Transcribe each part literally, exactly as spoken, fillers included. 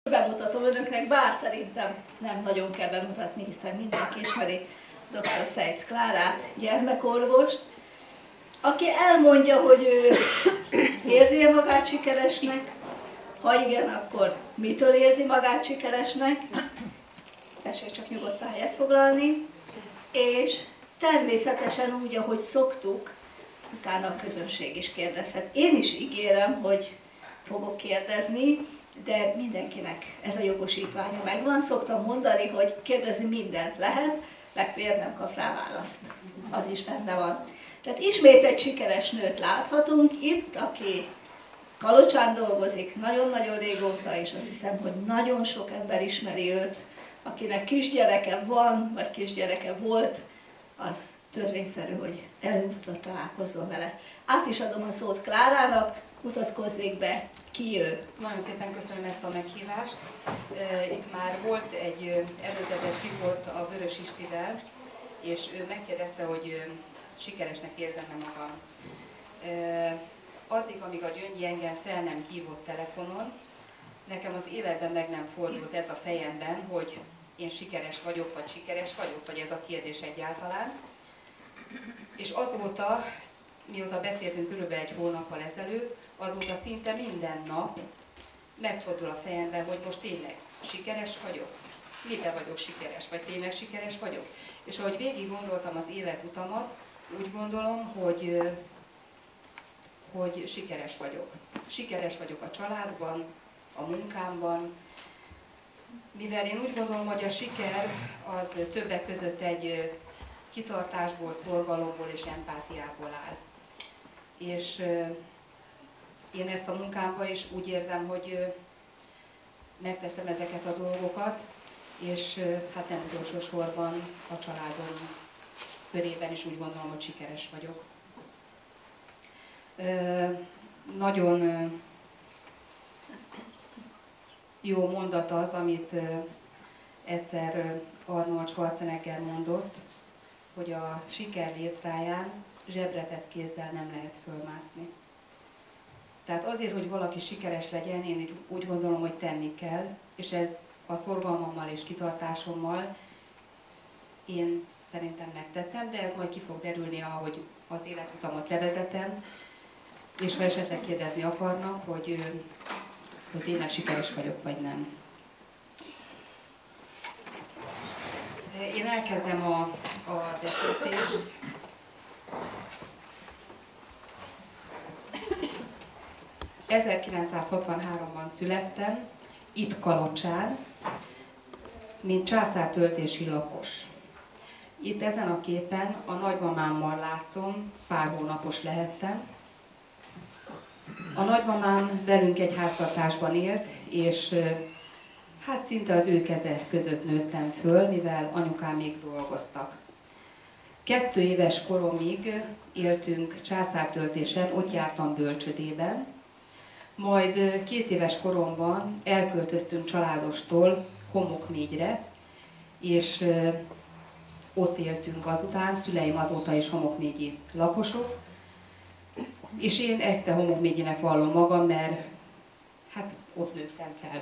Bemutatom önöknek, bár szerintem nem nagyon kell bemutatni, hiszen mindenki ismeri doktor Szeitz Klárát, gyermekorvost, aki elmondja, hogy ő érzi magát sikeresnek, ha igen, akkor mitől érzi magát sikeresnek, tessék csak nyugodtan helyet foglalni, és természetesen úgy, ahogy szoktuk, utána a közönség is kérdezhet. Én is ígérem, hogy fogok kérdezni, de mindenkinek ez a jogosítványa megvan. Szoktam mondani, hogy kérdezni mindent lehet, legfeljebb nem kap rá választ. Az is benne van. Tehát ismét egy sikeres nőt láthatunk itt, aki Kalocsán dolgozik nagyon-nagyon régóta, és azt hiszem, hogy nagyon sok ember ismeri őt, akinek kisgyereke van, vagy kisgyereke volt, az törvényszerű, hogy előbb találkozzon vele. Át is adom a szót Klárának, mutatkozzék be, ki ő. Nagyon szépen köszönöm ezt a meghívást. Itt már volt egy előzetes riport a Vörös Istivel, és ő megkérdezte, hogy sikeresnek érzem-e magam. Addig, amíg a Gyöngyi engem fel nem hívott telefonon, nekem az életben meg nem fordult ez a fejemben, hogy én sikeres vagyok, vagy sikeres vagyok, vagy ez a kérdés egyáltalán. És azóta, mióta beszéltünk körülbelül egy hónappal ezelőtt, azóta szinte minden nap megfordul a fejemben, hogy most tényleg sikeres vagyok, miben vagyok sikeres, vagy tényleg sikeres vagyok. És ahogy végig gondoltam az életutamat, úgy gondolom, hogy, hogy sikeres vagyok. Sikeres vagyok a családban, a munkámban, mivel én úgy gondolom, hogy a siker az többek között egy kitartásból, szorgalomból és empátiából áll. És én ezt a munkámban is úgy érzem, hogy megteszem ezeket a dolgokat, és hát nem utolsó sorban a családom körében is úgy gondolom, hogy sikeres vagyok. Nagyon jó mondat az, amit egyszer Arnold Schwarzenegger mondott, hogy a siker létráján zsebretett kézzel nem lehet fölmászni. Tehát azért, hogy valaki sikeres legyen, én úgy gondolom, hogy tenni kell, és ez a szorgalmammal és kitartásommal én szerintem megtettem, de ez majd ki fog derülni, ahogy az életutamat levezetem, és ha esetleg kérdezni akarnak, hogy, hogy tényleg sikeres vagyok, vagy nem. Én elkezdem a, a beszélgetést. ezerkilencszázhatvanháromban születtem, itt Kalocsán, mint császártöltési lakos. Itt ezen a képen a nagymamámmal látszom, pár hónapos lehettem. A nagymamám velünk egy háztartásban élt, és hát szinte az ő keze között nőttem föl, mivel anyukám még dolgoztak. Kettő éves koromig éltünk császártöltésen, ott jártam bölcsödében, majd két éves koromban elköltöztünk családostól Homokmégyre, és ott éltünk azután, szüleim azóta is homokmégyi lakosok, és én ekte homokmégyinek vallom magam, mert hát ott nőttem fel.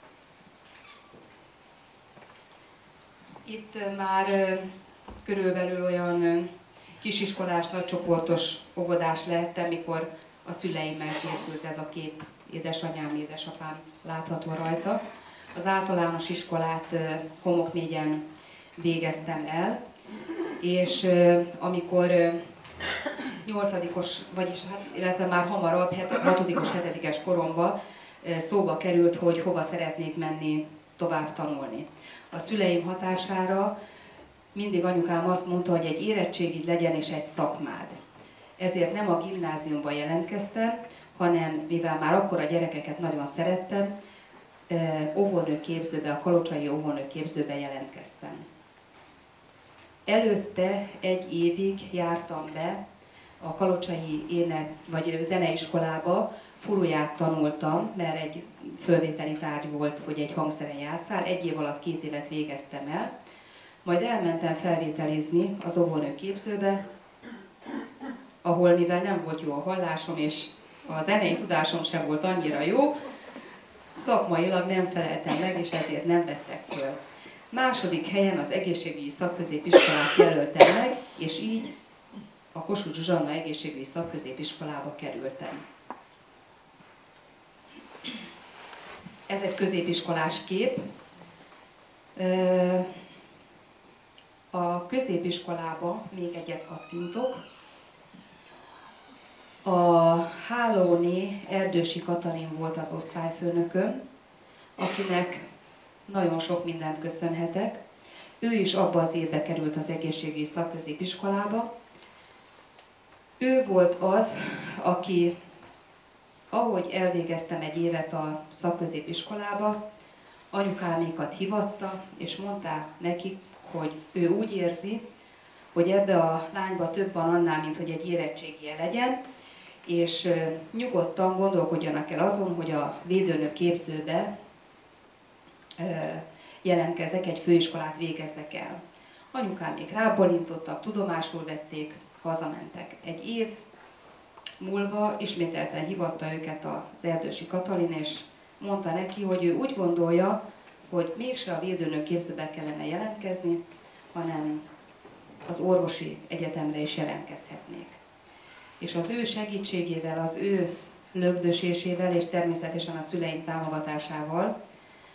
Itt már körülbelül olyan kisiskolás, nagycsoportos óvodás lehettem, mikor a szüleimmel készült ez a kép, édesanyám, édesapám látható rajta. Az általános iskolát Homokmégyen végeztem el, és amikor nyolcadikos, vagyis hát, illetve már hamarabb, hatodikos, hetedikes koromban szóba került, hogy hova szeretnék menni tovább tanulni. A szüleim hatására mindig anyukám azt mondta, hogy egy érettségid legyen és egy szakmád. Ezért nem a gimnáziumba jelentkeztem, hanem mivel már akkor a gyerekeket nagyon szerettem, óvónőképzőbe, a kalocsai óvónőképzőbe jelentkeztem. Előtte egy évig jártam be a kalocsai ének vagy zeneiskolába, furuját tanultam, mert egy fölvételi tárgy volt, hogy egy hangszeren játszál, egy év alatt két évet végeztem el, majd elmentem felvételizni az óvónőképzőbe, ahol mivel nem volt jó a hallásom, és a zenei tudásom sem volt annyira jó, Szakmailag nem feleltem meg, és ezért nem vettek föl. Második helyen az egészségügyi szakközépiskolát jelöltem meg, és így a Kossuth Zsuzsanna egészségügyi szakközépiskolába kerültem. Ez egy középiskolás kép. A középiskolába még egyet kattintok. A Hálóné Erdősi Katalin volt az osztályfőnököm, akinek nagyon sok mindent köszönhetek. Ő is abba az évbe került az egészségügyi szakközépiskolába. Ő volt az, aki, ahogy elvégeztem egy évet a szakközépiskolába, anyukámékat hívatta, és mondta nekik, hogy ő úgy érzi, hogy ebbe a lányba több van annál, mint hogy egy érettségie legyen, és nyugodtan gondolkodjanak el azon, hogy a védőnök képzőbe jelentkezek, egy főiskolát végezzek el. Anyukám még rábólintottak, tudomásul vették, hazamentek. Egy év múlva ismételten hívatta őket az Erdősi Katalin, és mondta neki, hogy ő úgy gondolja, hogy mégse a védőnök képzőbe kellene jelentkezni, hanem az orvosi egyetemre is jelentkezhetnék. És az ő segítségével, az ő lögdösésével, és természetesen a szüleim támogatásával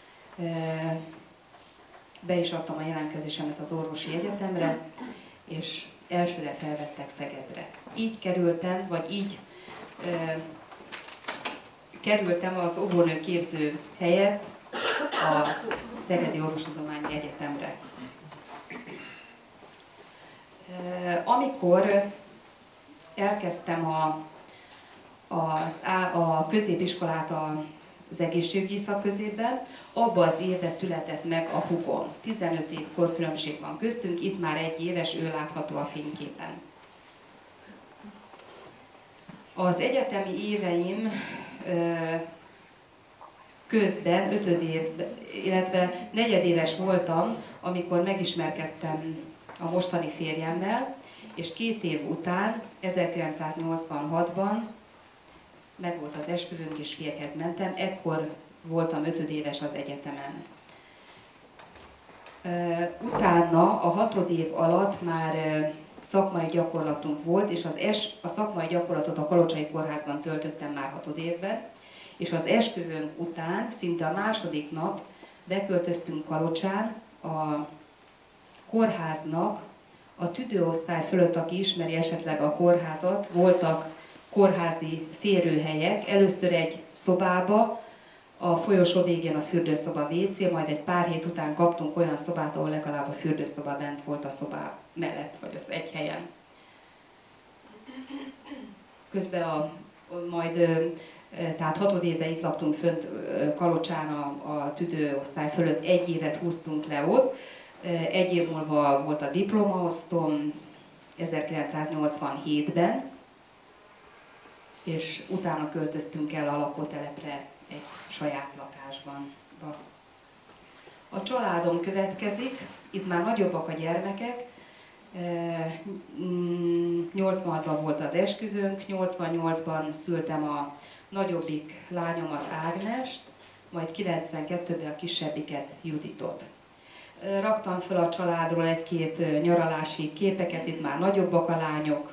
be is adtam a jelentkezésemet az orvosi egyetemre, és elsőre felvettek Szegedre. Így kerültem, vagy így ö, kerültem az óvónő képző helyett a Szegedi Orvostudományi Egyetemre. Amikor elkezdtem a, az, a középiskolát az egészségügyi szakközépben, abban az évben született meg a húgom. tizenöt év korkülönbség van köztünk, itt már egy éves, ő látható a fényképen. Az egyetemi éveim közben, ötödév, illetve negyedéves voltam, amikor megismerkedtem a mostani férjemmel, és két év után, ezerkilencszáznyolcvanhatban megvolt az esküvőnk, és férjhez mentem, ekkor voltam ötödéves az egyetemen. Utána a hatodév alatt már szakmai gyakorlatunk volt, és az es, a szakmai gyakorlatot a Kalocsai Kórházban töltöttem már hatodévben, és az esküvőnk után, szinte a második nap beköltöztünk Kalocsán, a kórháznak a tüdőosztály fölött, aki ismeri esetleg a kórházat, voltak kórházi férőhelyek, először egy szobába, a folyosó végén a fürdőszoba vé cé, majd egy pár hét után kaptunk olyan szobát, ahol legalább a fürdőszoba bent volt a szobá mellett, vagy az egy helyen. Közben a, majd, tehát hatodévben itt laktunk fönt Kalocsán a, a tüdőosztály fölött, egy évet húztunk le ott, egy év múlva volt a diplomaosztom, ezerkilencszáznyolcvanhétben, és utána költöztünk el a lakótelepre egy saját lakásban. A családom következik, itt már nagyobbak a gyermekek, nyolcvanhatban volt az esküvőnk, nyolcvannyolcban szültem a nagyobbik lányomat, Ágnest, majd kilencvenkettőben a kisebbiket, Juditot. Raktam föl a családról egy-két nyaralási képeket, itt már nagyobbak a lányok.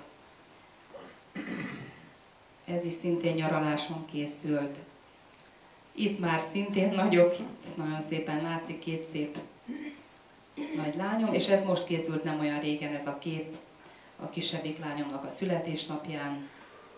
Ez is szintén nyaraláson készült. Itt már szintén nagyok, nagyon szépen látszik, két szép nagy lányom, és ez most készült nem olyan régen, ez a kép a kisebbik lányomnak a születésnapján.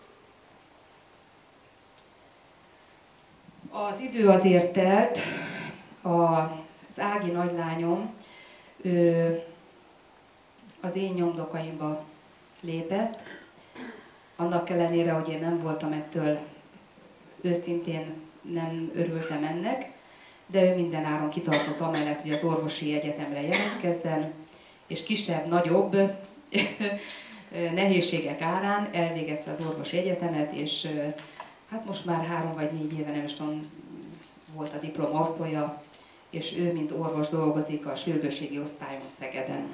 Az idő azért telt, az Ági nagylányom, ő az én nyomdokaimba lépett, annak ellenére, hogy én nem voltam ettől, őszintén nem örültem ennek, de ő mindenáron kitartott amellett, hogy az orvosi egyetemre jelentkezzen, és kisebb-nagyobb nehézségek árán elvégezte az orvosi egyetemet, és hát most már három vagy négy éve, nem is tudom, volt a diplomaosztolya, és ő, mint orvos dolgozik a sürgősségi osztályon Szegeden.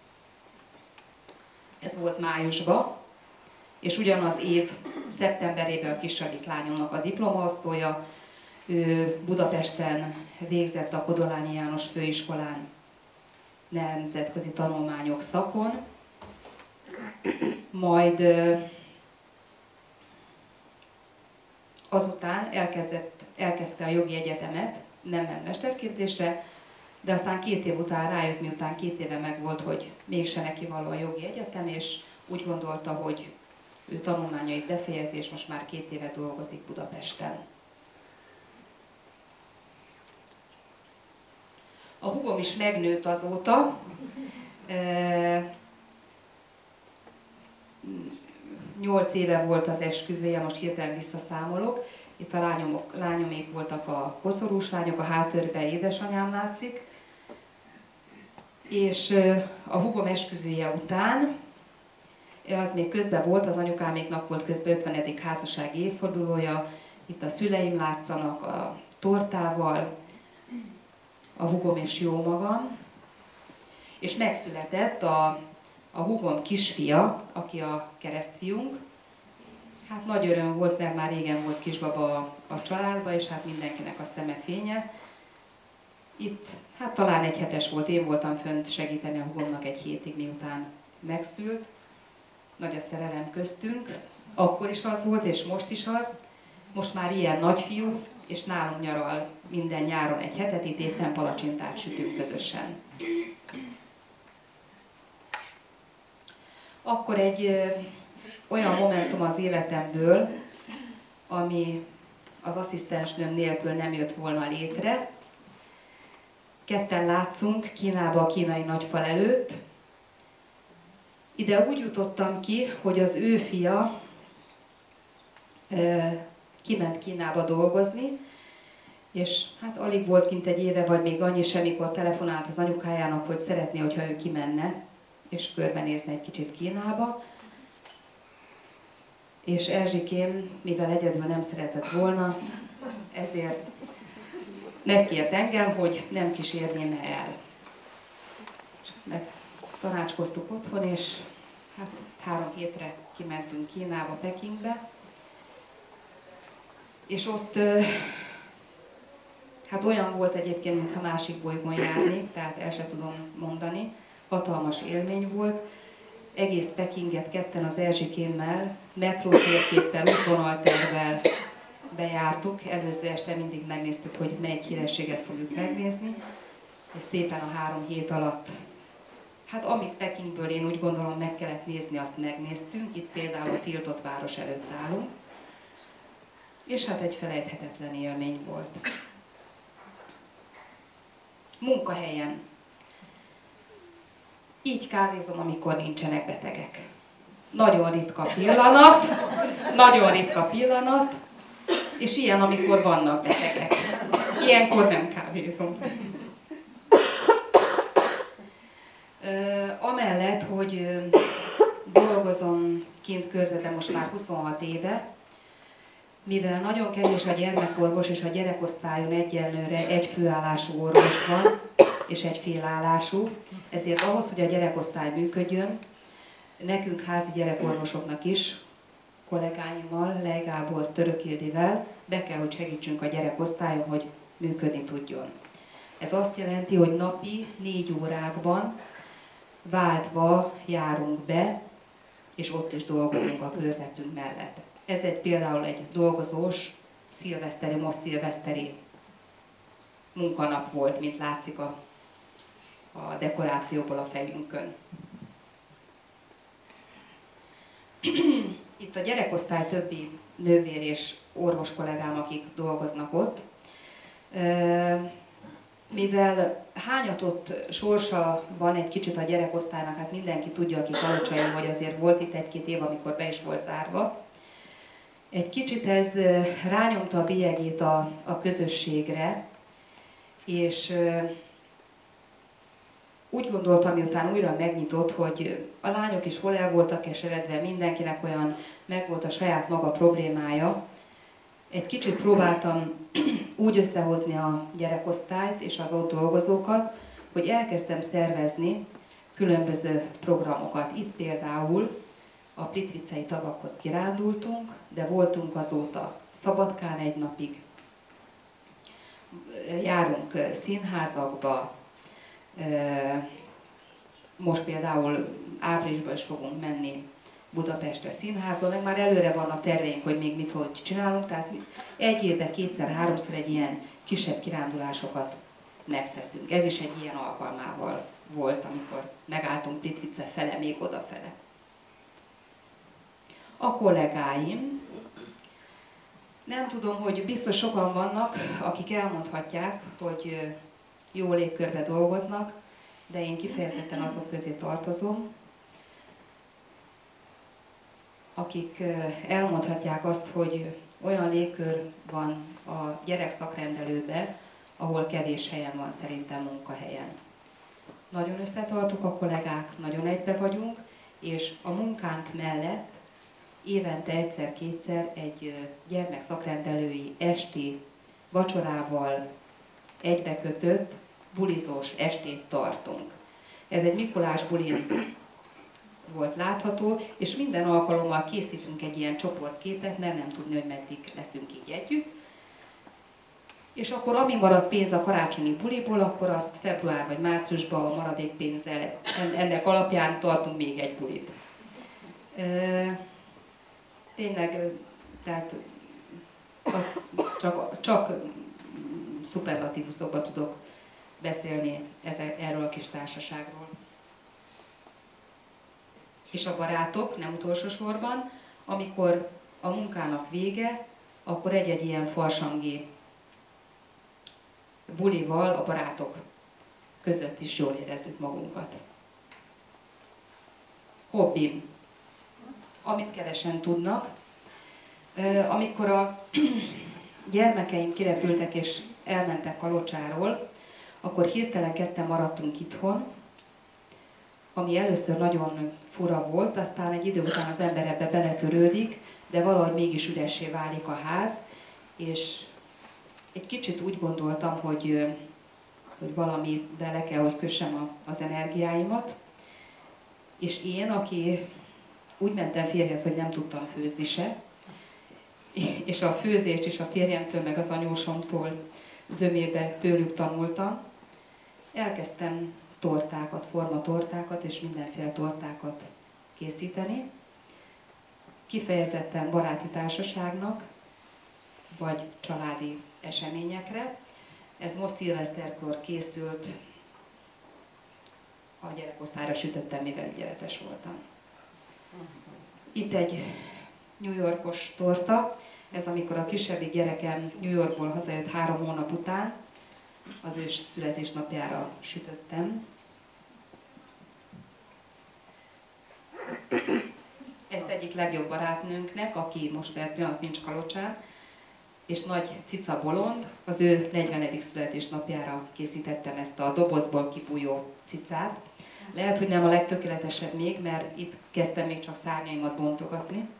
Ez volt májusban, és ugyanaz év szeptemberében a kisebbik lányomnak a diplomaosztolya, Ő Budapesten végzett a Kodolányi János Főiskolán nemzetközi tanulmányok szakon, majd azután elkezdett, elkezdte a jogi egyetemet, nem ment mesterképzésre, de aztán két év után rájött, miután két éve megvolt, hogy mégse neki való a jogi egyetem, és úgy gondolta, hogy ő tanulmányait befejezi, és most már két éve dolgozik Budapesten. A húgom is megnőtt azóta. Nyolc éve volt az esküvője, most hirtelen visszaszámolok. Itt a lányomok, lányomék voltak a koszorús lányok, a háttérben édesanyám látszik. És a húgom esküvője után, az még közben volt, az anyukáméknak volt közben ötvenedik házassági évfordulója, itt a szüleim látszanak a tortával, a húgom és jó magam, és megszületett a, a húgom kisfia, aki a keresztfiunk. Hát nagy öröm volt, mert már régen volt kisbaba a, a családban, és hát mindenkinek a szeme fénye. Itt, hát talán egy hetes volt, én voltam fönt segíteni a húgomnak egy hétig, miután megszült. Nagy a szerelem köztünk, akkor is az volt, és most is az. Most már ilyen nagyfiú, és nálunk nyaral minden nyáron egy hetet, itt éppen palacsintát sütünk közösen. Akkor egy ö, olyan momentum az életemből, ami az asszisztensnőm nélkül nem jött volna létre. Ketten látszunk Kínába, a kínai nagyfal előtt. Ide úgy jutottam ki, hogy az ő fia ö, kiment Kínába dolgozni, és hát alig volt kint egy éve, vagy még annyi sem, mikor telefonált az anyukájának, hogy szeretné, hogyha ő kimenne, és körbenézne egy kicsit Kínába. És Erzsikém, mivel egyedül nem szeretett volna, ezért megkért engem, hogy nem kísérném el. Meg tanácskoztuk otthon, és hát három hétre kimentünk Kínába, Pekingbe. És ott hát olyan volt egyébként, mintha másik bolygón járnék, tehát el sem tudom mondani. Hatalmas élmény volt. Egész Pekinget ketten az Erzsikémmel, metrótérképpel, útvonaltervvel bejártuk. Előző este mindig megnéztük, hogy melyik hírességet fogjuk megnézni. És szépen a három hét alatt, hát amit Pekingből én úgy gondolom meg kellett nézni, azt megnéztünk. Itt például a tiltott város előtt állunk. És hát egy felejthetetlen élmény volt. Munkahelyen. Így kávézom, amikor nincsenek betegek. Nagyon ritka pillanat, nagyon ritka pillanat, és ilyen, amikor vannak betegek. Ilyenkor nem kávézom. Amellett, hogy dolgozom kint körzetben most már huszonhat éve, mivel nagyon kevés a gyermekorvos, és a gyerekosztályon egyenlőre egy főállású orvos van, és egy félállású, ezért ahhoz, hogy a gyerekosztály működjön, nekünk házi gyerekorvosoknak is, kollégáimmal, Lej Gábor, Török Ildivel be kell, hogy segítsünk a gyerekosztályon, hogy működni tudjon. Ez azt jelenti, hogy napi négy órákban váltva járunk be, és ott is dolgozunk a körzetünk mellett. Ez egy például egy dolgozós, szilveszteri, most szilveszteri munkanap volt, mint látszik a, a dekorációból a fejünkön. Itt a gyerekosztály többi nővér és orvos kollégám, akik dolgoznak ott. Mivel hányatott sorsa van egy kicsit a gyerekosztálynak, hát mindenki tudja, aki kalocsai, hogy azért volt itt egy-két év, amikor be is volt zárva. Egy kicsit ez rányomta a bélyegét a, a közösségre, és úgy gondoltam, miután újra megnyitott, hogy a lányok is hol el voltak keseredve, mindenkinek olyan megvolt a saját maga problémája. Egy kicsit próbáltam úgy összehozni a gyerekosztályt és az ott dolgozókat, hogy elkezdtem szervezni különböző programokat. Itt például a Plitvicei tavakhoz kirándultunk, de voltunk azóta Szabadkán egy napig, járunk színházakba, most például áprilisban is fogunk menni Budapestre színházba, meg már előre vannak terveink, hogy még mit hogy csinálunk, tehát egy évben kétszer-háromszor egy ilyen kisebb kirándulásokat megteszünk. Ez is egy ilyen alkalmával volt, amikor megálltunk Plitvice fele, még odafele. A kollégáim, nem tudom, hogy biztos sokan vannak, akik elmondhatják, hogy jó légkörbe dolgoznak, de én kifejezetten azok közé tartozom, akik elmondhatják azt, hogy olyan légkör van a gyerekszakrendelőben, ahol kevés helyen van szerintem munkahelyen. Nagyon összetartuk a kollégák, nagyon egybe vagyunk, és a munkánk mellett évente egyszer-kétszer egy gyermekszakrendelői esti vacsorával egybekötött bulizós estét tartunk. Ez egy Mikulás bulin volt látható, és minden alkalommal készítünk egy ilyen csoportképet, mert nem tudni, hogy meddig leszünk így együtt. És akkor ami marad pénz a karácsonyi buliból, akkor azt február vagy márciusban a maradék pénzzel ennek alapján tartunk még egy bulit. Tényleg, tehát az csak, csak szuperlatívuszokban tudok beszélni erről a kis társaságról. És a barátok, nem utolsó sorban, amikor a munkának vége, akkor egy-egy ilyen farsangi bulival a barátok között is jól érezzük magunkat. Hobbim, amit kevesen tudnak. Amikor a gyermekeim kirepültek és elmentek Kalocsáról, akkor hirtelen ketten maradtunk itthon, ami először nagyon fura volt, aztán egy idő után az ember ebbe beletörődik, de valahogy mégis üressé válik a ház, és egy kicsit úgy gondoltam, hogy, hogy valami bele kell, hogy kössem az energiáimat, és én, aki úgy mentem férjhez, hogy nem tudtam főzni se, és a főzést is a férjemtől, meg az anyósomtól zömébe tőlük tanultam, elkezdtem tortákat, formatortákat és mindenféle tortákat készíteni, kifejezetten baráti társaságnak, vagy családi eseményekre. Ez most szilveszterkor készült, a gyerekosztályra sütöttem, mivel ügyeletes voltam. Itt egy New Yorkos torta, ez amikor a kisebbik gyerekem New Yorkból hazajött három hónap után, az ő születésnapjára sütöttem. Ezt egyik legjobb barátnőnknek, aki most per pillanat nincs Kalocsán, és nagy cica bolond, az ő negyvenedik születésnapjára készítettem ezt a dobozból kibújó cicát. Lehet, hogy nem a legtökéletesebb még, mert itt kezdtem még csak szárnyaimat bontogatni.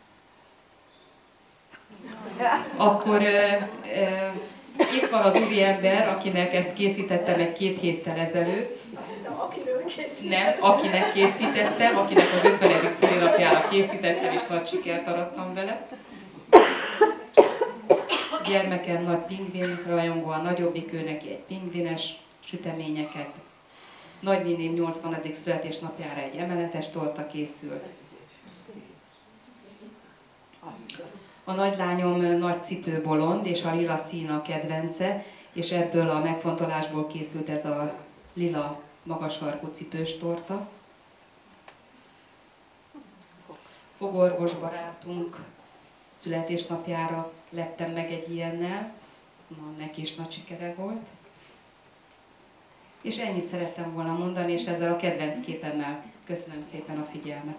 Akkor ö, ö, itt van az úriember, akinek ezt készítettem egy két héttel ezelőtt. Nem, akinek készítettem, akinek az ötvenedik szülinapjára készítettem, és nagy sikert arattam vele. Gyermekem nagy pingvin rajongó, a nagyobbik ő neki egy pingvines süteményeket. Nagynéném nyolcvanadik születésnapjára egy emeletes torta készült. A nagylányom nagy cipőbolond, és a lila szín a kedvence, és ebből a megfontolásból készült ez a lila magas sarkú cipős torta. Fogorvos barátunk születésnapjára leptem meg egy ilyennel, na, neki is nagy sikere volt. És ennyit szerettem volna mondani, és ezzel a kedvenc képemmel köszönöm szépen a figyelmet.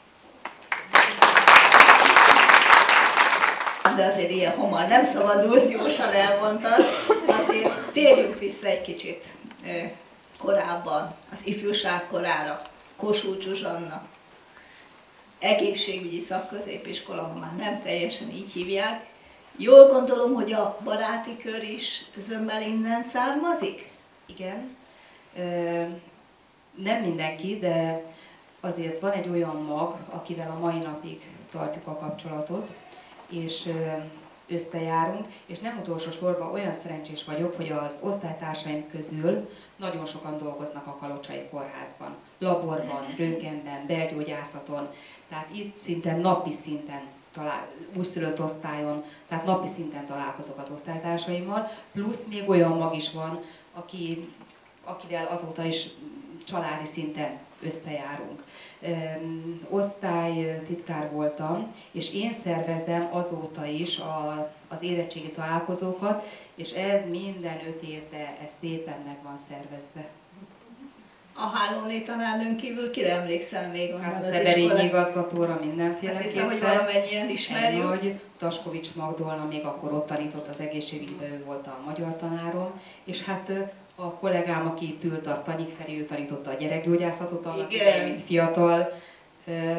De azért ilyen hamar nem szabadult, gyorsan elmondtad. Azért térjünk vissza egy kicsit korábban, az ifjúság korára. Kossuth Zsuzsanna, egészségügyi szakközépiskola, már nem teljesen így hívják. Jól gondolom, hogy a baráti kör is zömmel innen származik? Igen. Nem mindenki, de azért van egy olyan mag, akivel a mai napig tartjuk a kapcsolatot, és összejárunk, és nem utolsó sorban olyan szerencsés vagyok, hogy az osztálytársaim közül nagyon sokan dolgoznak a Kalocsai Kórházban, laborban, röntgenben, belgyógyászaton, tehát itt szinte napi szinten talál, újszülött osztályon, tehát napi szinten találkozok az osztálytársaimmal, plusz még olyan mag is van, aki, akivel azóta is családi szinten összejárunk. Öm, osztálytitkár voltam, és én szervezem azóta is a, az érettségi találkozókat, és ez minden öt évben ez szépen meg van szervezve. A Hálóné tanárnőn kívül kire emlékszel még onnan Hát az az Eberényi iskolán? igazgatóra mindenféleképpen. Azt hiszem, hogy valamennyien ismerjük. Egy nagy, Taskovics Magdolna még akkor ott tanított az egészségügyben, ő volt a magyar tanárom, és hát a kollégám, aki itt ült, az Tanyik Feri, ő tanította a gyerekgyógyászatot, annak idején, mint fiatal ö,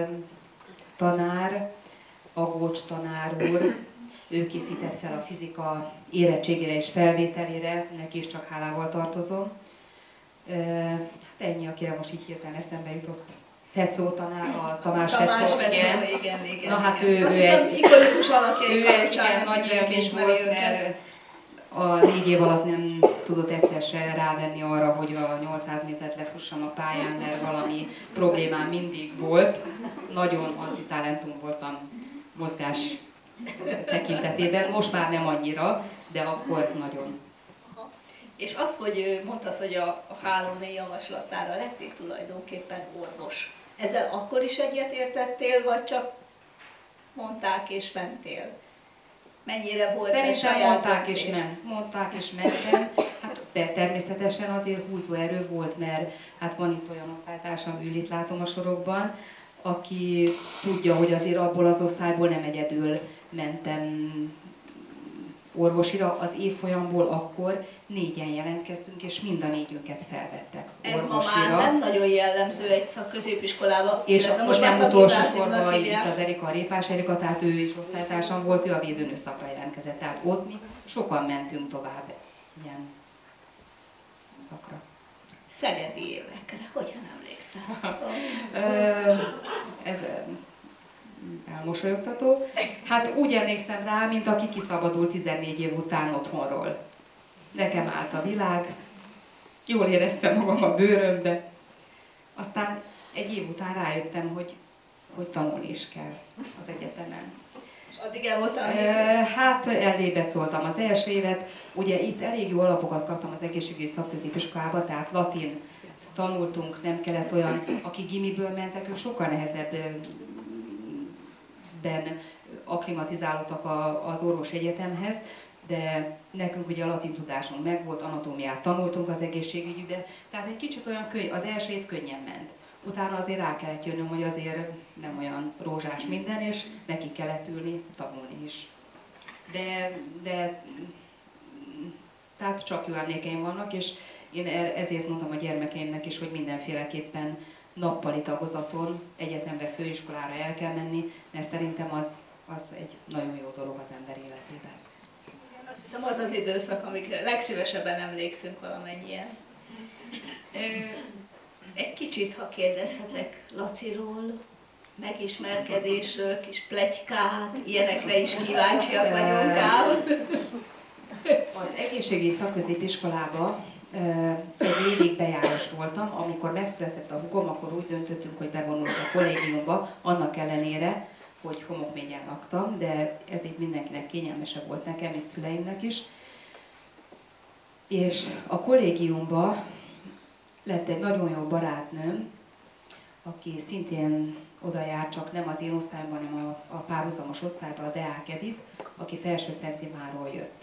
tanár, Agócs tanár úr, ő készített fel a fizika érettségére és felvételére, neki is csak hálával tartozom. Ö, hát ennyi, akire most így hirtelen eszembe jutott. Fecó tanár, a Tamás, Tamás Fecó, Fecó, igen. igen, igen. Na hát igen. ő, Azt ő hiszem, egy, ikonikus alakja, ő egy igen, nagy élmény volt, mert a négy év alatt nem tudott egyszer se rávenni arra, hogy a nyolcszáz métert lefussam a pályán, mert valami problémám mindig volt. Nagyon antitalentum voltam mozgás tekintetében, most már nem annyira, de akkor nagyon. És azt, hogy mondtad, hogy a, a Hálóné javaslatára lettél tulajdonképpen orvos. Ezzel akkor is egyetértettél, vagy csak mondták és mentél? Mennyire volt ez Szerintem saját mondták döntés? és, ment, mondták és mentem. Hát természetesen azért húzó erő volt, mert hát van itt olyan osztálytársam, ül itt látom a sorokban, aki tudja, hogy azért abból az osztályból nem egyedül mentem orvosira. Az évfolyamból akkor négyen jelentkeztünk, és mind a négyünket felvettek Ez orvosira. ma már nem nagyon jellemző egy szakközépiskolában. És akkor most nem már utolsó szakgimnáziumnak sorban itt hívják. az Erika, a Répás Erika, tehát ő is osztálytársam volt, ő a védőnő szakra jelentkezett. Tehát ott mi sokan mentünk tovább ilyen szakra. Szegedi évekre, hogyan emlékszel? Ö, Ez ö, elmosolyogtató. Hát úgy emlékszem rá, mint aki kiszabadult tizennégy év után otthonról. Nekem állt a világ, jól éreztem magam a bőrömbe. Aztán egy év után rájöttem, hogy, hogy tanulni is kell az egyetemen. És addig el voltál? E, hát elébbet szóltam az első évet. Ugye itt elég jó alapokat kaptam az egészségügyi szakközépiskolába, tehát latin tanultunk, nem kellett olyan, akik gimiből mentek, ők sokkal nehezebben akklimatizálódtak az orvos egyetemhez, de nekünk ugye a latin tudásunk megvolt, anatómiát tanultunk az egészségügybe, tehát egy kicsit olyan könny, az első év könnyen ment. Utána azért rá kellett jönnöm, hogy azért nem olyan rózsás minden, és neki kellett ülni, tanulni is. De, de tehát csak jó emlékeim vannak, és én ezért mondtam a gyermekeimnek is, hogy mindenféleképpen nappali tagozaton egyetemre, főiskolára el kell menni, mert szerintem az, az egy nagyon jó dolog az ember életében. Igen, azt hiszem az az időszak, amikre legszívesebben emlékszünk valamennyien. Egy kicsit, ha kérdezhetek Laciról, megismerkedésről, kis pletykát, ilyenekre is kíváncsiak vagyunk ám. Az egészségügyi szakközépiskolába egy évig bejárós voltam, amikor megszületett a húgom, akkor úgy döntöttünk, hogy bevonulok a kollégiumba, annak ellenére, hogy homokmégyen laktam, de ez így mindenkinek kényelmesebb volt nekem és szüleimnek is. És a kollégiumba lett egy nagyon jó barátnőm, aki szintén oda jár, csak nem az én osztályomban, hanem a, a párhuzamos osztályban, a Deák Edith, aki Felső-Szentimáról jött.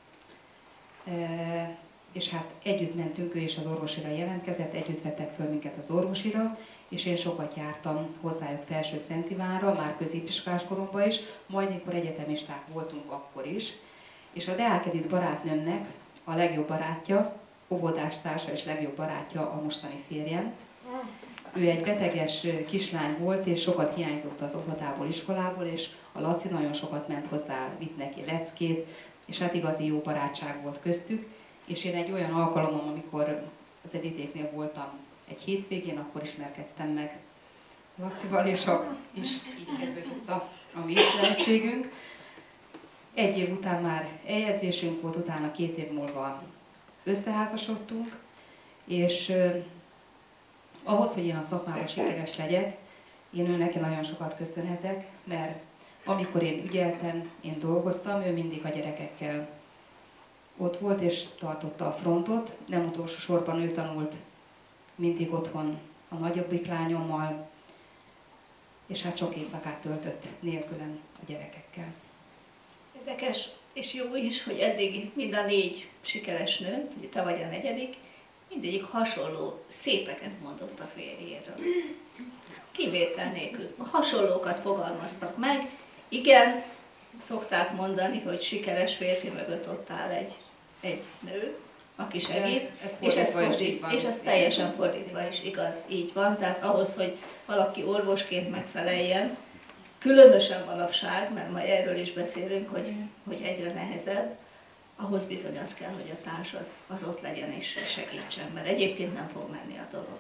E, és hát együtt mentünk, ő is az orvosira jelentkezett, együtt vettek föl minket az orvosira, és én sokat jártam hozzájuk Felső-Szentivánra, már középiskolás koromban is, majd mikor egyetemisták voltunk akkor is. És a Deák Edith barátnőmnek a legjobb barátja, óvodástársa és legjobb barátja a mostani férjem. Ő egy beteges kislány volt, és sokat hiányzott az óvodából, iskolából, és a Laci nagyon sokat ment hozzá, vitt neki leckét, és hát igazi jó barátság volt köztük. És én egy olyan alkalommal, amikor az Editéknél voltam egy hétvégén, akkor ismerkedtem meg Lacival, és, a, és így kezdődött a, a mi ismerettségünk. Egy év után már eljegyzésünk volt, utána két év múlva összeházasodtunk, és eh, ahhoz, hogy én a szakmában sikeres legyek, én ő neki nagyon sokat köszönhetek, mert amikor én ügyeltem, én dolgoztam, ő mindig a gyerekekkel ott volt és tartotta a frontot. Nem utolsó sorban ő tanult mindig otthon a nagyobbik lányommal, és hát sok éjszakát töltött nélkülem a gyerekekkel. Érdekes és jó is, hogy eddig mind a négy sikeres nő, ugye te vagy a negyedik, mindegyik hasonló szépeket mondott a férjéről. Kivétel nélkül. A hasonlókat fogalmaztak meg. Igen, szokták mondani, hogy sikeres férfi mögött ott áll egy, egy nő, aki segít, ez és ez, fordít, és ez teljesen fordítva is igaz, így van. Tehát ahhoz, hogy valaki orvosként megfeleljen, különösen manapság, mert majd erről is beszélünk, hogy, hogy egyre nehezebb, ahhoz bizony az kell, hogy a társ az, az ott legyen és segítsen, mert egyébként nem fog menni a dolog.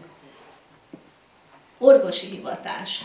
Orvosi hivatás.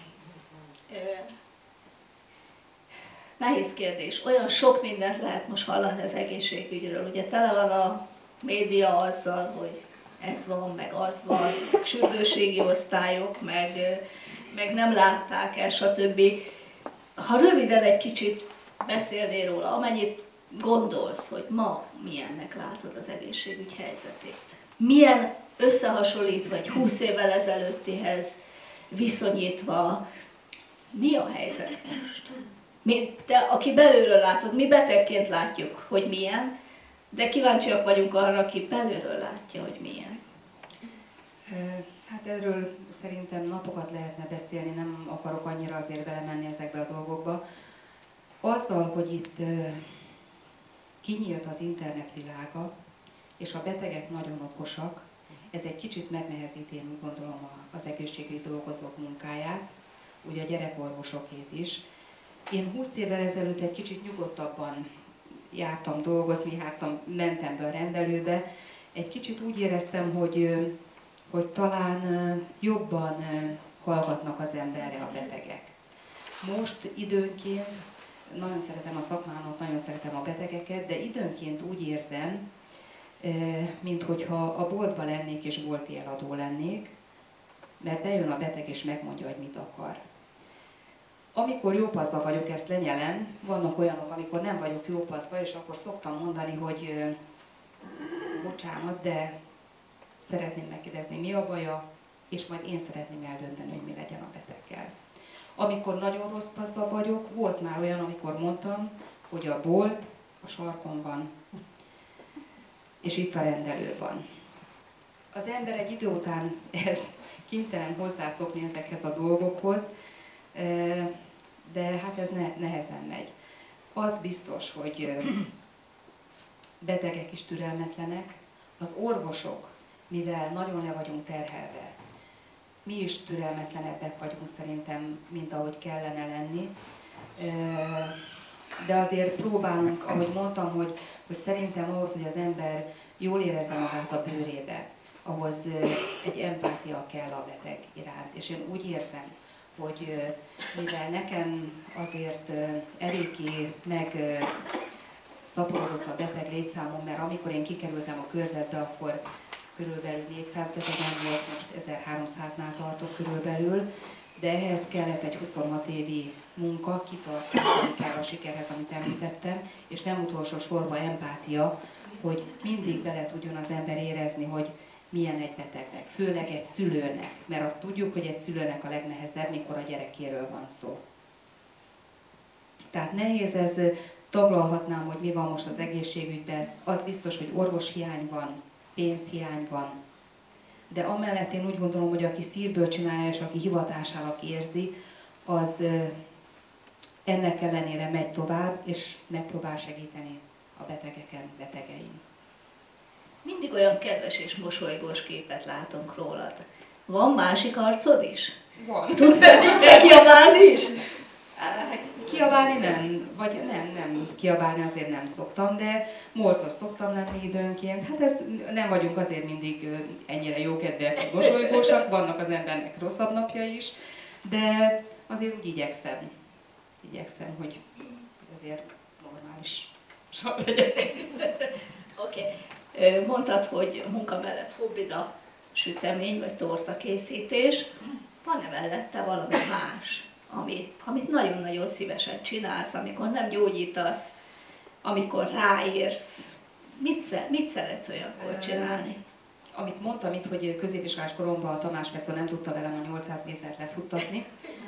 Nehéz kérdés. Olyan sok mindent lehet most hallani az egészségügyről. Ugye tele van a média azzal, hogy ez van, meg az van, meg sürgősségi osztályok, meg, meg nem látták el, stb. Ha röviden egy kicsit beszélnél róla, amennyit gondolsz, hogy ma milyennek látod az egészségügy helyzetét. Milyen összehasonlítva egy húsz évvel ezelőttihez viszonyítva, mi a helyzet most? Mi, te, aki belülről látod, mi betegként látjuk, hogy milyen, de kíváncsiak vagyunk arra, aki belülről látja, hogy milyen. Hát erről szerintem napokat lehetne beszélni, nem akarok annyira azért belemenni ezekbe a dolgokba. Azzal, hogy itt kinyílt az internet világa, és a betegek nagyon okosak, ez egy kicsit megnehezíti, én úgy gondolom, az egészségügyi dolgozók munkáját, ugye a gyerekorvosokét is. Én húsz évvel ezelőtt egy kicsit nyugodtabban jártam dolgozni, hát mentem be a rendelőbe. Egy kicsit úgy éreztem, hogy, hogy talán jobban hallgatnak az emberre a betegek. Most időnként, nagyon szeretem a szakmámat, nagyon szeretem a betegeket, de időnként úgy érzem, mint hogyha a boltban lennék és bolti eladó lennék, mert bejön a beteg és megmondja, hogy mit akar. Amikor jó paszba vagyok, ezt lenyelem, vannak olyanok, amikor nem vagyok jó paszba, és akkor szoktam mondani, hogy bocsánat, de szeretném megkérdezni, mi a baja, és majd én szeretném eldönteni, hogy mi legyen a beteggel. Amikor nagyon rossz paszba vagyok, volt már olyan, amikor mondtam, hogy a bolt a sarkon van, és itt a rendelő van. Az ember egy idő után ez kénytelen hozzászokni ezekhez a dolgokhoz, de hát ez ne, nehezen megy. Az biztos, hogy betegek is türelmetlenek, az orvosok, mivel nagyon le vagyunk terhelve, mi is türelmetlenebbek vagyunk szerintem, mint ahogy kellene lenni. De azért próbálunk, ahogy mondtam, hogy, hogy szerintem ahhoz, hogy az ember jól érezze magát a bőrébe, ahhoz egy empátia kell a beteg iránt. És én úgy érzem, hogy mivel nekem azért eléggé megszaporodott a beteg létszámom, mert amikor én kikerültem a körzetbe, akkor körülbelül négyszáz betegen volt, most ezerháromszáznál tartok körülbelül, de ehhez kellett egy huszonhat évi munka, kitartani kell a sikerhez, amit említettem, és nem utolsó sorban empátia, hogy mindig bele tudjon az ember érezni, hogy milyen egy betegnek, főleg egy szülőnek, mert azt tudjuk, hogy egy szülőnek a legnehezebb, mikor a gyerekéről van szó. Tehát nehéz ez, taglalhatnám, hogy mi van most az egészségügyben, az biztos, hogy orvoshiány van, pénzhiány van, de amellett én úgy gondolom, hogy aki szívből csinálja, és aki hivatásának érzi, az ennek ellenére megy tovább, és megpróbál segíteni a betegeken, betegein. Mindig olyan kedves és mosolygós képet látunk rólad. Van másik arcod is? Van. Tudsz te kiabálni is? Kiabálni nem, vagy nem, nem kiabálni azért nem szoktam, de morcos szoktam lenni időnként. Hát ez, nem vagyunk azért mindig ennyire jókedvűek, mosolygósak, vannak az embernek rosszabb napja is, de azért úgy igyekszem, igyekszem, hogy azért normálisan legyek. Oké. Okay. Mondtad, hogy munka mellett hobbid a sütemény vagy tortakészítés. Van-e mellette valami más, ami, amit nagyon-nagyon szívesen csinálsz, amikor nem gyógyítasz, amikor ráérsz? Mit, mit szeretsz olyankor csinálni? Amit mondtam itt, hogy középiskolás koromban a Tamás Fecó nem tudta velem a nyolcszáz métert lefuttatni.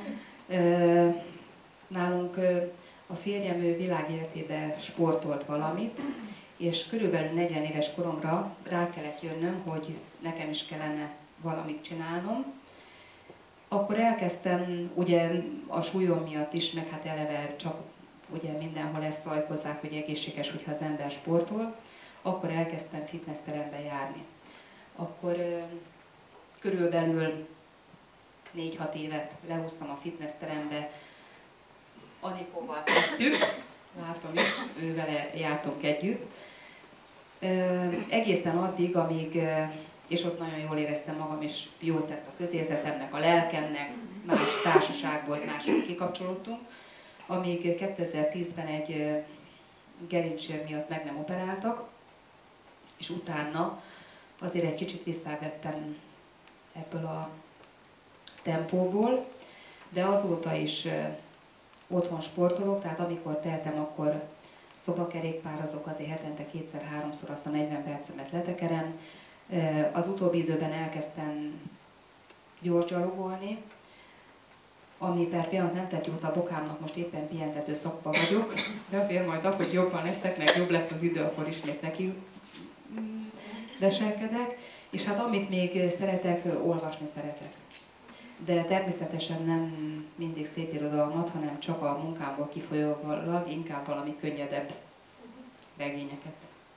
Nálunk a férjem ő világéletében sportolt valamit, és körülbelül negyven éves koromra rá kellett jönnöm, hogy nekem is kellene valamit csinálnom. Akkor elkezdtem, ugye a súlyom miatt is, meg hát eleve csak ugye mindenhol ezt szajkozzák, hogy egészséges, hogyha az ember sportol, akkor elkezdtem fitnessterembe járni. Akkor ö, körülbelül négy-hat évet lehúztam a fitnessterembe. Anikóval kezdtük, látom is, ővele jártunk együtt. Ö, egészen addig, amíg, és ott nagyon jól éreztem magam, és jót tett a közérzetemnek, a lelkemnek, más társaság volt, mások kikapcsolódtunk, amíg kétezer-tízben egy gerincsér miatt meg nem operáltak, és utána azért egy kicsit visszavettem ebből a tempóból, de azóta is otthon sportolok, tehát amikor tehetem, akkor szobakerékpározok, azért hetente kétszer-háromszor azt a negyven percemet letekerem. Az utóbbi időben elkezdtem gyors gyalogolni, ami per pillanat nem tett jót a bokámnak, most éppen pihentető szakban vagyok, de azért majd ahogy jobban leszek, meg jobb lesz az idő, akkor ismét neki veselkedek. És hát amit még szeretek, olvasni szeretek. De természetesen nem mindig szép irodalmat, hanem csak a munkámból kifolyólag inkább valami könnyedebb regényeket.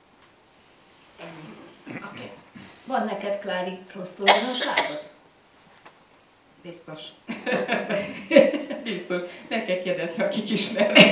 Okay. Van neked, Klári, rossz tulajdonságod? Biztos. Biztos. Meg kell kérdezni, akik ismernek.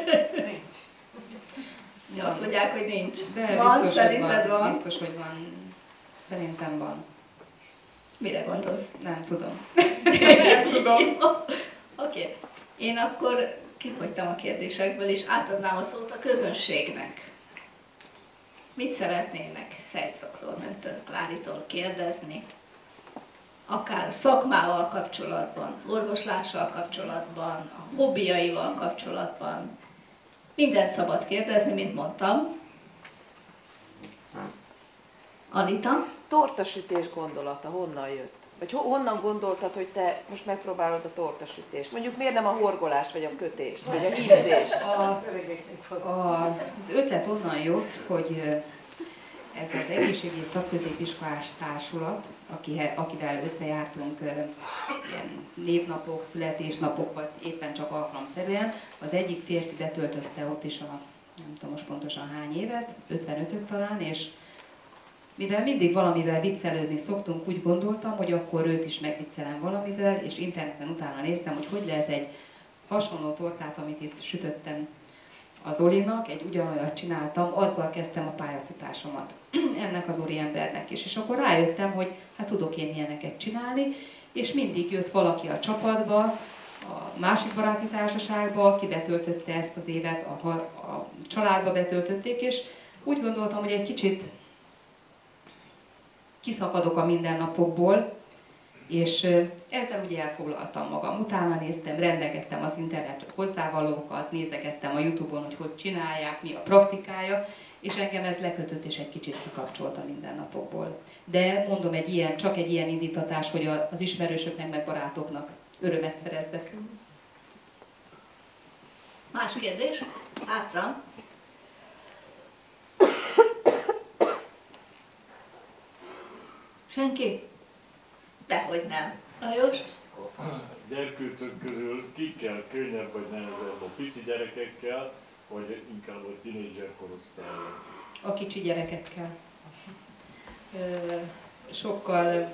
Ja, azt mondják, hogy nincs. De van, biztos, szerinted van. van? Biztos, hogy van. Szerintem van. Mire gondolsz? Nem tudom. Nem tudom. Oké. Okay. Én akkor kifogytam a kérdésekből, és átadnám a szót a közönségnek. Mit szeretnének Szeitz doktornőtől, Kláritól kérdezni? Akár a szakmával kapcsolatban, az orvoslással kapcsolatban, a hobbiaival kapcsolatban. Mindent szabad kérdezni, mint mondtam. Anita? Tortasütés gondolata honnan jött? Vagy honnan gondoltad, hogy te most megpróbálod a tortasütést? Mondjuk miért nem a horgolást, vagy a kötést, vagy a hímzést? A, a, az ötlet onnan jött, hogy ez az egészségügyi szakközépiskolás társulat, akivel összejártunk ilyen névnapok, születésnapok, vagy éppen csak alkalomszerűen, az egyik férfi betöltötte ott is a, nem tudom most pontosan hány évet, ötvenötöt talán, és mivel mindig valamivel viccelődni szoktunk, úgy gondoltam, hogy akkor őt is megviccelem valamivel, és interneten utána néztem, hogy hogy lehet egy hasonló tortát, amit itt sütöttem az Olinak, egy ugyanolyat csináltam, azzal kezdtem a pályafutásomat ennek az úriembernek is. És akkor rájöttem, hogy hát tudok én ilyeneket csinálni, és mindig jött valaki a csapatba, a másik baráti társaságba, aki betöltötte ezt az évet, a, a családba betöltötték, és úgy gondoltam, hogy egy kicsit kiszakadok a mindennapokból, és ezzel ugye elfoglaltam magam. Utána néztem, rendegettem az internetről hozzávalókat, nézegettem a Youtube-on, hogy hogy csinálják, mi a praktikája, és engem ez lekötött és egy kicsit kikapcsolt a mindennapokból. De mondom, egy ilyen, csak egy ilyen indítatás, hogy az ismerősöknek, meg barátoknak örömet szerezzek. Más kérdés? Hátra. Senki? Dehogy nem. Lajos? A gyerkőcök közül kikkel könnyebb vagy nehezebb, a pici gyerekekkel, vagy inkább a tínédzser korosztályban? A kicsi gyerekekkel. Sokkal...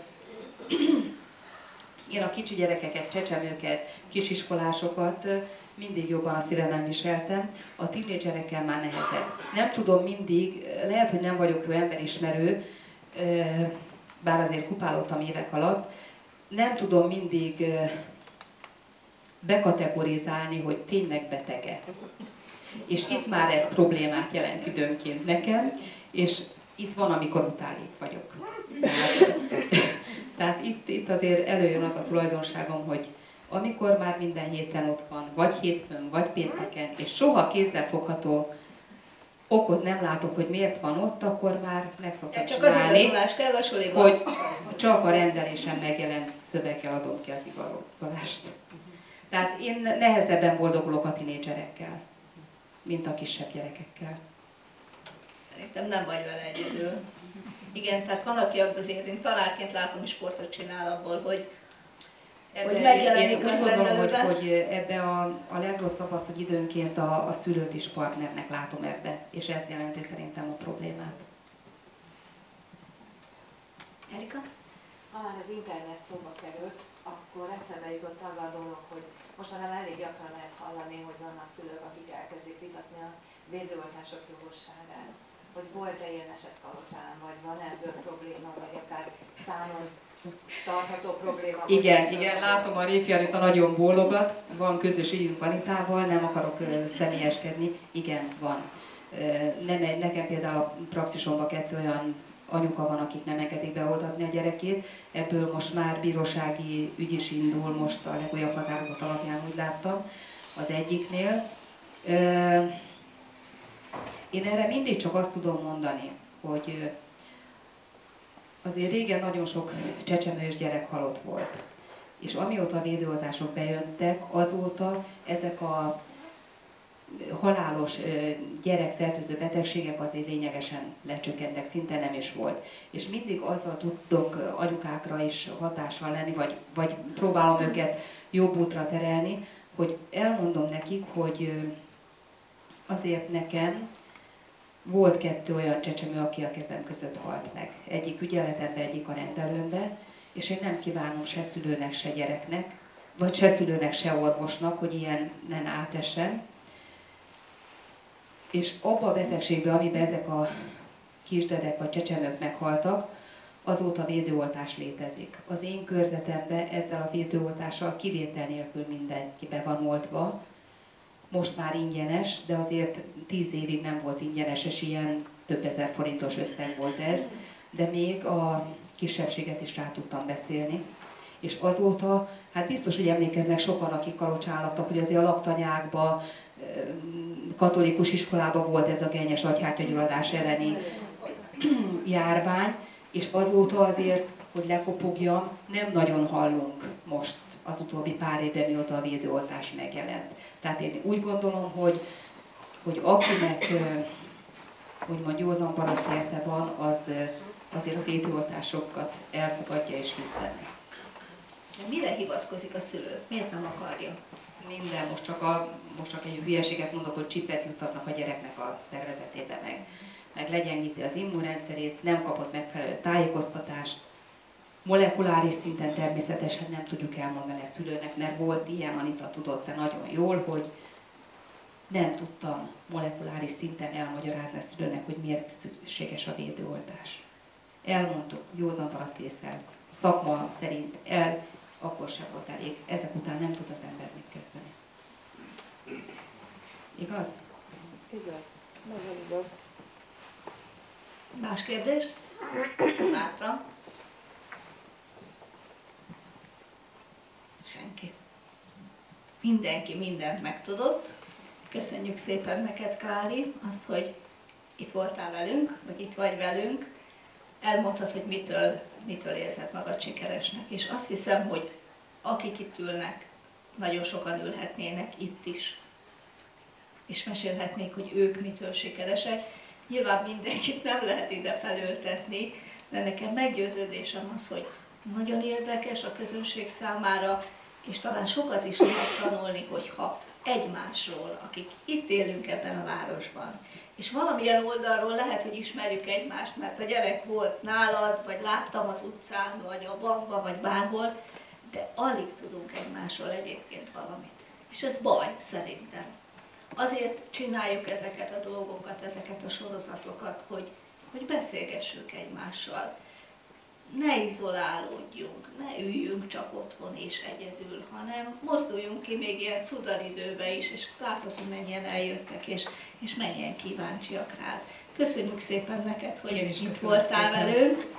Én a kicsi gyerekeket, csecsemőket, kisiskolásokat mindig jobban a szívemben viseltem, a tínédzserekkel már nehezebb. Nem tudom mindig, lehet, hogy nem vagyok ő emberismerő, bár azért kupálottam évek alatt, nem tudom mindig bekategorizálni, hogy tényleg betege. És itt már ez problémát jelent időnként nekem, és itt van, amikor utálék vagyok. Tehát, tehát itt, itt azért előjön az a tulajdonságom, hogy amikor már minden héten ott van, vagy hétfőn, vagy pénteken, és soha kézzelfogható okot nem látok, hogy miért van ott, akkor már meg szoktam csak az csinálni, igazolás kell a suliban. hogy csak a rendelésen megjelent szöveggel adom ki az igazolást. Tehát én nehezebben boldogulok a tinédzserekkel, mint a kisebb gyerekekkel. Szerintem nem vagy vele egyedül. Igen, tehát van, aki azért én tanárként látom, hogy sportot csinál abból, hogy Ebbe, hogy megjelenik én a úgy gondolom, hogy, rendelőben. hogy ebbe a, a legrosszabb az, hogy időnként a, a szülőt is partnernek látom ebbe, és ez jelenti szerintem a problémát. Erika? Ha már az internet szóba került, akkor eszembe jutott az a dolog, hogy mostanában elég gyakran lehet hallani, hogy vannak szülők, akik elkezdik vitatni a védőoltások jogosságát. Hogy volt-e ilyen eset Kalocsán, vagy van ebből probléma, vagy akár számon tartható probléma. Igen, igen, látom a Réfi Anita nagyon bólogat, van közös ügyünk Anitával, nem akarok uh, személyeskedni, igen, van. Uh, nem, nekem például a praxisomban kettő olyan anyuka van, akik nem engedik beoltatni a gyerekét, ebből most már bírósági ügy is indul, most a legújabb határozat alapján úgy láttam az egyiknél. Uh, én erre mindig csak azt tudom mondani, hogy uh, azért régen nagyon sok csecsemős gyerek halott volt. És amióta a védőoltások bejöntek, azóta ezek a halálos gyerekfertőző betegségek azért lényegesen lecsökkentek, szinte nem is volt. És mindig azzal tudok anyukákra is hatással lenni, vagy, vagy próbálom őket jobb útra terelni, hogy elmondom nekik, hogy azért nekem volt kettő olyan csecsemő, aki a kezem között halt meg. Egyik ügyeletembe, egyik a rendelőmbe, és én nem kívánom se szülőnek, se gyereknek, vagy se szülőnek, se orvosnak, hogy ilyenen átessen. És abba a betegségben, amiben ezek a kisdedek vagy csecsemők meghaltak, azóta védőoltás létezik. Az én körzetemben ezzel a védőoltással kivétel nélkül mindenki be van oltva. Most már ingyenes, de azért tíz évig nem volt ingyenes, és ilyen több ezer forintos összeg volt ez, de még a kisebbséget is rá tudtam beszélni. És azóta, hát biztos, hogy emlékeznek sokan, akik Kalocsán laktak, hogy azért a laktanyákban, katolikus iskolában volt ez a gennyes agyhártyagyulladás elleni járvány, és azóta azért, hogy lekopogjam, nem nagyon hallunk most az utóbbi pár évben, mióta a védőoltás megjelent. Tehát én úgy gondolom, hogy, hogy akinek úgymond józan paraszti esze van, az azért a védőoltásokat elfogadja és hisz benne. De mire hivatkozik a szülő? Miért nem akarja? Minden, most csak, a, most csak egy hülyeséget mondok, hogy csipet juttatnak a gyereknek a szervezetébe, meg, meg legyengíti az immunrendszerét, nem kapott megfelelő tájékoztatást. Molekuláris szinten természetesen nem tudjuk elmondani a szülőnek, mert volt ilyen, Anita tudott-e nagyon jól, hogy nem tudtam molekuláris szinten elmagyarázni a szülőnek, hogy miért szükséges a védőoltás. Elmondtuk, józan paraszti észre, szakma szerint el, akkor sem volt elég. Ezek után nem tud az ember mit kezdeni. Igaz? Igaz. Nagyon igaz. Más kérdés? Bátran. Senki. Mindenki mindent megtudott. Köszönjük szépen neked, Káli, azt, hogy itt voltál velünk, vagy itt vagy velünk. Elmondtad, hogy mitől, mitől érzed magad sikeresnek. És azt hiszem, hogy akik itt ülnek, nagyon sokan ülhetnének itt is. És mesélhetnék, hogy ők mitől sikeresek. Nyilván mindenkit nem lehet ide felültetni, de nekem meggyőződésem az, hogy nagyon érdekes a közönség számára, és talán sokat is lehet tanulni, hogyha egymásról, akik itt élünk ebben a városban, és valamilyen oldalról lehet, hogy ismerjük egymást, mert a gyerek volt nálad, vagy láttam az utcán, vagy a bankban, vagy bárhol, de alig tudunk egymásról egyébként valamit. És ez baj, szerintem. Azért csináljuk ezeket a dolgokat, ezeket a sorozatokat, hogy, hogy beszélgessünk egymással. ne izolálódjunk, ne üljünk csak otthon és egyedül, hanem mozduljunk ki még ilyen cudaridőbe is, és látod, hogy mennyien eljöttek, és, és mennyien kíváncsiak rád. Köszönjük szépen neked, hogy Én is itt köszönöm voltál szépen. velünk.